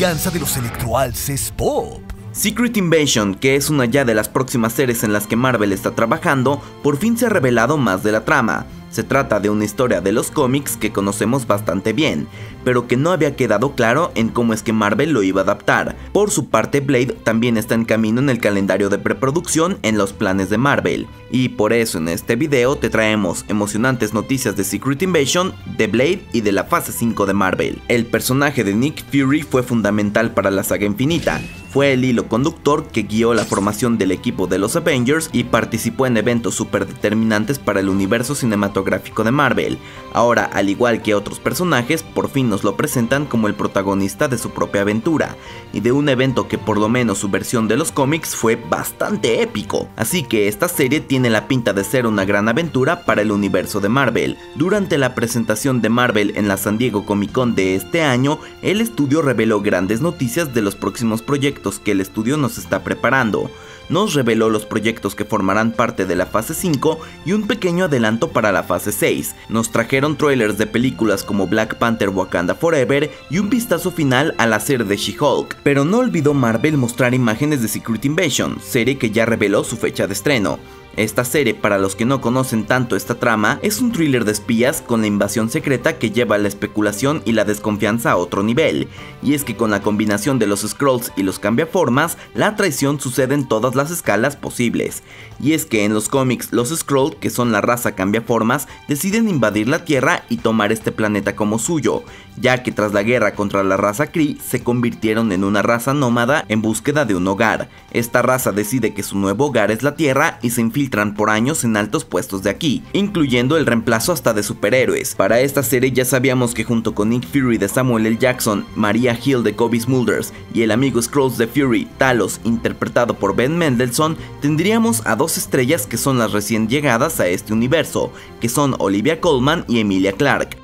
venganza de los electroalces pop. Secret Invasion, que es una ya de las próximas series en las que Marvel está trabajando, por fin se ha revelado más de la trama. Se trata de una historia de los cómics que conocemos bastante bien, pero que no había quedado claro en cómo es que Marvel lo iba a adaptar. Por su parte, Blade también está en camino en el calendario de preproducción en los planes de Marvel, y por eso en este video te traemos emocionantes noticias de Secret Invasion, de Blade y de la fase 5 de Marvel. El personaje de Nick Fury fue fundamental para la saga infinita. Fue el hilo conductor que guió la formación del equipo de los Avengers y participó en eventos súper determinantes para el universo cinematográfico de Marvel. Ahora, al igual que otros personajes, por fin nos lo presentan como el protagonista de su propia aventura, y de un evento que por lo menos su versión de los cómics fue bastante épico. Así que esta serie tiene la pinta de ser una gran aventura para el universo de Marvel. Durante la presentación de Marvel en la San Diego Comic Con de este año, el estudio reveló grandes noticias de los próximos proyectos que el estudio nos está preparando. Nos reveló los proyectos que formarán parte de la fase 5 y un pequeño adelanto para la fase 6. Nos trajeron trailers de películas como Black Panther Wakanda Forever y un vistazo final a la serie de She-Hulk. Pero no olvidó Marvel mostrar imágenes de Secret Invasion, serie que ya reveló su fecha de estreno. Esta serie, para los que no conocen tanto esta trama, es un thriller de espías con la invasión secreta que lleva la especulación y la desconfianza a otro nivel. Y es que con la combinación de los Skrulls y los cambiaformas, la traición sucede en todas las escalas posibles. Y es que en los cómics, los Skrull, que son la raza cambiaformas, deciden invadir la Tierra y tomar este planeta como suyo, ya que tras la guerra contra la raza Kree, se convirtieron en una raza nómada en búsqueda de un hogar. Esta raza decide que su nuevo hogar es la Tierra y se infiltran por años en altos puestos de aquí, incluyendo el reemplazo hasta de superhéroes. Para esta serie ya sabíamos que junto con Nick Fury de Samuel L. Jackson, Maria Hill de Cobie Smulders y el amigo Skrulls de Fury, Talos, interpretado por Ben Mendelsohn, tendríamos a dos estrellas que son las recién llegadas a este universo, que son Olivia Colman y Emilia Clarke.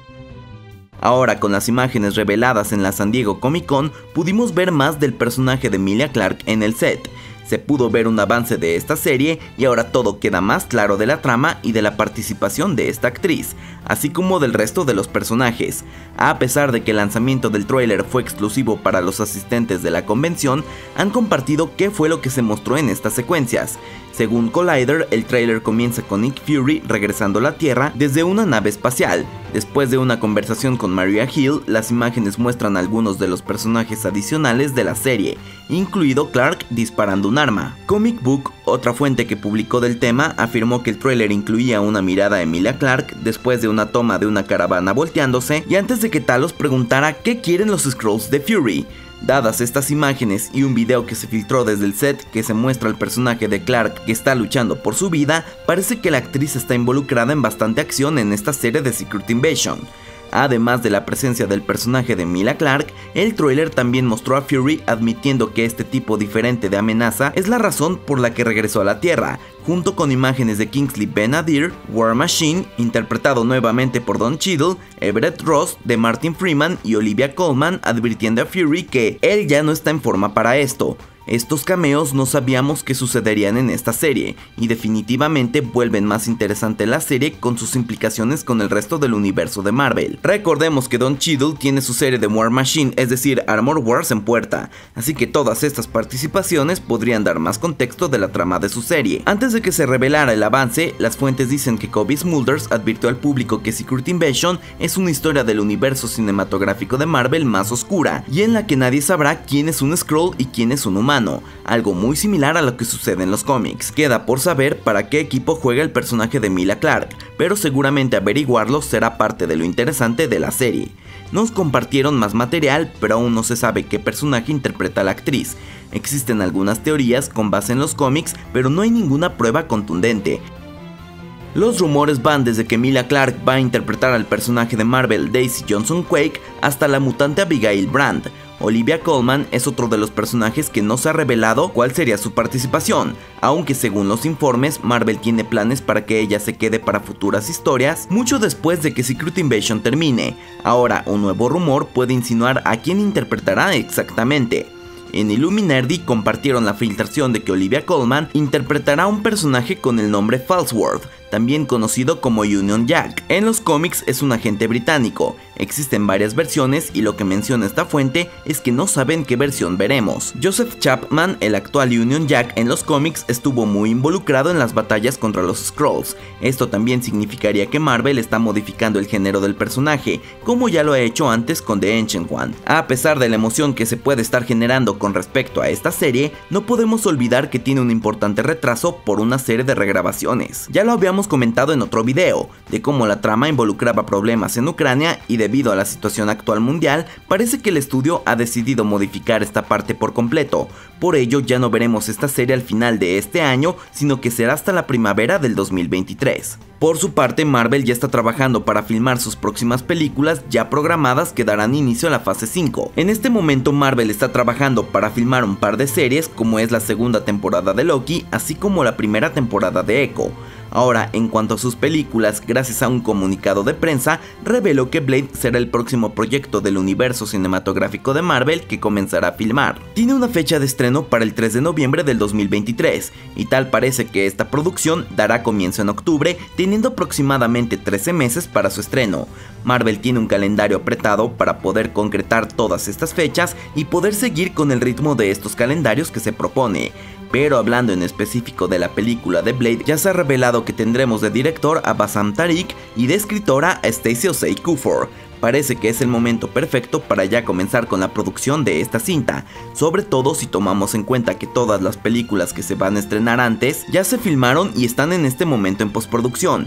Ahora, con las imágenes reveladas en la San Diego Comic Con, pudimos ver más del personaje de Emilia Clarke en el set. Se pudo ver un avance de esta serie y ahora todo queda más claro de la trama y de la participación de esta actriz, así como del resto de los personajes. A pesar de que el lanzamiento del tráiler fue exclusivo para los asistentes de la convención, han compartido qué fue lo que se mostró en estas secuencias. Según Collider, el tráiler comienza con Nick Fury regresando a la Tierra desde una nave espacial. Después de una conversación con Maria Hill, las imágenes muestran algunos de los personajes adicionales de la serie, incluido Clark disparando un arma. Comic Book, otra fuente que publicó del tema, afirmó que el tráiler incluía una mirada a Emilia Clarke después de una toma de una caravana volteándose y antes de que Talos preguntara qué quieren los Skrulls de Fury. Dadas estas imágenes y un video que se filtró desde el set que se muestra al personaje de Clark que está luchando por su vida, parece que la actriz está involucrada en bastante acción en esta serie de Secret Invasion. Además de la presencia del personaje de Emilia Clarke, el tráiler también mostró a Fury admitiendo que este tipo diferente de amenaza es la razón por la que regresó a la Tierra, junto con imágenes de Kingsley Ben-Adir, War Machine, interpretado nuevamente por Don Cheadle, Everett Ross, de Martin Freeman y Olivia Colman, advirtiendo a Fury que él ya no está en forma para esto. Estos cameos no sabíamos que sucederían en esta serie, y definitivamente vuelven más interesante la serie con sus implicaciones con el resto del universo de Marvel. Recordemos que Don Cheadle tiene su serie de War Machine, es decir, Armor Wars en puerta, así que todas estas participaciones podrían dar más contexto de la trama de su serie. Antes de que se revelara el avance, las fuentes dicen que Cobie Smulders advirtió al público que Secret Invasion es una historia del universo cinematográfico de Marvel más oscura, y en la que nadie sabrá quién es un Skrull y quién es un humano. Algo muy similar a lo que sucede en los cómics. Queda por saber para qué equipo juega el personaje de Emilia Clarke, pero seguramente averiguarlo será parte de lo interesante de la serie. Nos compartieron más material, pero aún no se sabe qué personaje interpreta a la actriz. Existen algunas teorías con base en los cómics, pero no hay ninguna prueba contundente. Los rumores van desde que Emilia Clarke va a interpretar al personaje de Marvel Daisy Johnson Quake hasta la mutante Abigail Brand. Olivia Colman es otro de los personajes que no se ha revelado cuál sería su participación, aunque según los informes Marvel tiene planes para que ella se quede para futuras historias mucho después de que Secret Invasion termine. Ahora un nuevo rumor puede insinuar a quién interpretará exactamente. En Illuminerdi compartieron la filtración de que Olivia Colman interpretará a un personaje con el nombre Falseworth, también conocido como Union Jack. En los cómics es un agente británico. Existen varias versiones y lo que menciona esta fuente es que no saben qué versión veremos. Joseph Chapman, el actual Union Jack en los cómics, estuvo muy involucrado en las batallas contra los Skrulls. Esto también significaría que Marvel está modificando el género del personaje, como ya lo ha hecho antes con The Ancient One. A pesar de la emoción que se puede estar generando con respecto a esta serie, no podemos olvidar que tiene un importante retraso por una serie de regrabaciones. Ya lo habíamos comentado en otro video, de cómo la trama involucraba problemas en Ucrania y debido a la situación actual mundial, parece que el estudio ha decidido modificar esta parte por completo. Por ello ya no veremos esta serie al final de este año, sino que será hasta la primavera del 2023. Por su parte, Marvel ya está trabajando para filmar sus próximas películas ya programadas que darán inicio a la fase 5. En este momento Marvel está trabajando para filmar un par de series, como es la segunda temporada de Loki, así como la primera temporada de Echo. Ahora, en cuanto a sus películas, gracias a un comunicado de prensa, reveló que Blade será el próximo proyecto del universo cinematográfico de Marvel que comenzará a filmar. Tiene una fecha de estreno para el 3 de noviembre del 2023, y tal parece que esta producción dará comienzo en octubre, teniendo aproximadamente 13 meses para su estreno. Marvel tiene un calendario apretado para poder concretar todas estas fechas y poder seguir con el ritmo de estos calendarios que se propone. Pero hablando en específico de la película de Blade, ya se ha revelado que tendremos de director a Bassam Tariq y de escritora a Stacey Osei Kuffour. Parece que es el momento perfecto para ya comenzar con la producción de esta cinta, sobre todo si tomamos en cuenta que todas las películas que se van a estrenar antes ya se filmaron y están en este momento en postproducción.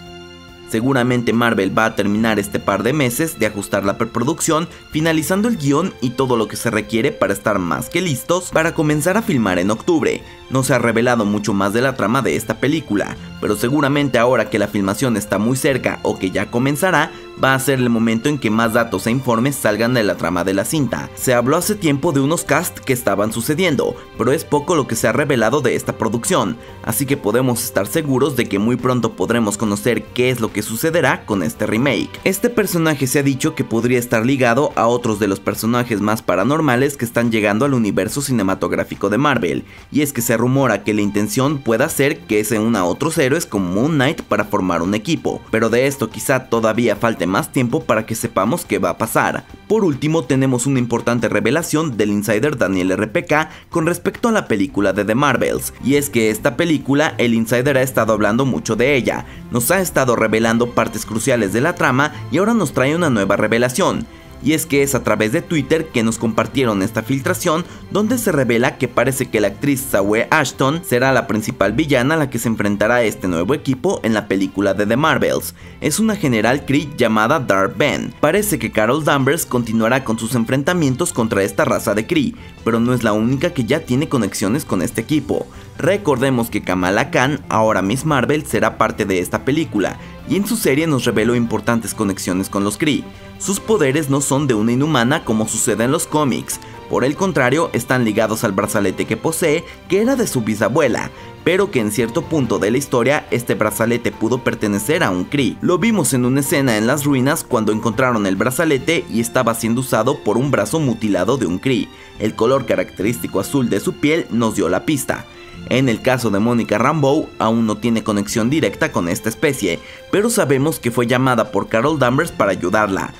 Seguramente Marvel va a terminar este par de meses de ajustar la preproducción, finalizando el guión y todo lo que se requiere para estar más que listos para comenzar a filmar en octubre. No se ha revelado mucho más de la trama de esta película, pero seguramente ahora que la filmación está muy cerca o que ya comenzará, va a ser el momento en que más datos e informes salgan de la trama de la cinta. Se habló hace tiempo de unos casts que estaban sucediendo, pero es poco lo que se ha revelado de esta producción, así que podemos estar seguros de que muy pronto podremos conocer qué es lo que sucederá con este remake. Este personaje se ha dicho que podría estar ligado a otros de los personajes más paranormales que están llegando al universo cinematográfico de Marvel, y es que se rumora que la intención pueda ser que se una a otros héroes como Moon Knight para formar un equipo, pero de esto quizá todavía falte más tiempo para que sepamos qué va a pasar. Por último, tenemos una importante revelación del insider Daniel RPK con respecto a la película de The Marvels, y es que esta película el insider ha estado hablando mucho de ella, nos ha estado revelando partes cruciales de la trama y ahora nos trae una nueva revelación. Y es que es a través de Twitter que nos compartieron esta filtración donde se revela que parece que la actriz Zawe Ashton será la principal villana a la que se enfrentará a este nuevo equipo en la película de The Marvels. Es una general Kree llamada Dark Ben. Parece que Carol Danvers continuará con sus enfrentamientos contra esta raza de Kree, pero no es la única que ya tiene conexiones con este equipo. Recordemos que Kamala Khan, ahora Miss Marvel, será parte de esta película, y en su serie nos reveló importantes conexiones con los Kree. Sus poderes no son de una inhumana como sucede en los cómics, por el contrario están ligados al brazalete que posee, que era de su bisabuela, pero que en cierto punto de la historia este brazalete pudo pertenecer a un Kree. Lo vimos en una escena en las ruinas cuando encontraron el brazalete y estaba siendo usado por un brazo mutilado de un Kree. El color característico azul de su piel nos dio la pista. En el caso de Monica Rambeau, aún no tiene conexión directa con esta especie, pero sabemos que fue llamada por Carol Danvers para ayudarla.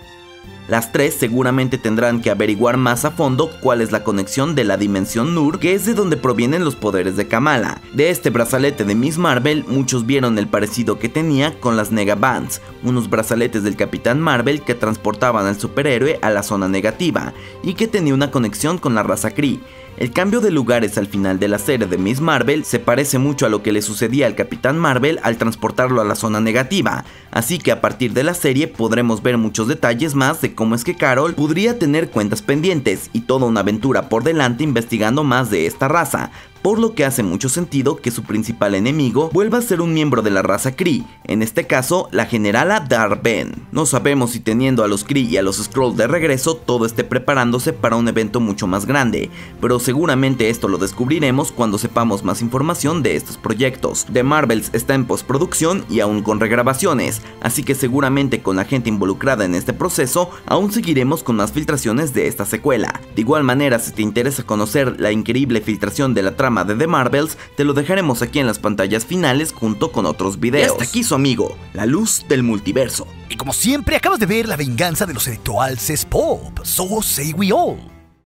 Las tres seguramente tendrán que averiguar más a fondo cuál es la conexión de la dimensión Nur, que es de donde provienen los poderes de Kamala. De este brazalete de Miss Marvel, muchos vieron el parecido que tenía con las Negabands, unos brazaletes del Capitán Marvel que transportaban al superhéroe a la zona negativa, y que tenía una conexión con la raza Kree. El cambio de lugares al final de la serie de Miss Marvel se parece mucho a lo que le sucedía al Capitán Marvel al transportarlo a la zona negativa, así que a partir de la serie podremos ver muchos detalles más de cómo es que Carol podría tener cuentas pendientes y toda una aventura por delante investigando más de esta raza, por lo que hace mucho sentido que su principal enemigo vuelva a ser un miembro de la raza Kree, en este caso la generala Dark Ben. No sabemos si teniendo a los Kree y a los Skrulls de regreso todo esté preparándose para un evento mucho más grande, pero seguramente esto lo descubriremos cuando sepamos más información de estos proyectos. The Marvels está en postproducción y aún con regrabaciones, así que seguramente con la gente involucrada en este proceso aún seguiremos con más filtraciones de esta secuela. De igual manera, si te interesa conocer la increíble filtración de la trama trama de The Marvels, te lo dejaremos aquí en las pantallas finales junto con otros videos. Y hasta aquí su amigo, la luz del multiverso. Y como siempre, acabas de ver la venganza de los Electroals es Pop. So say we all.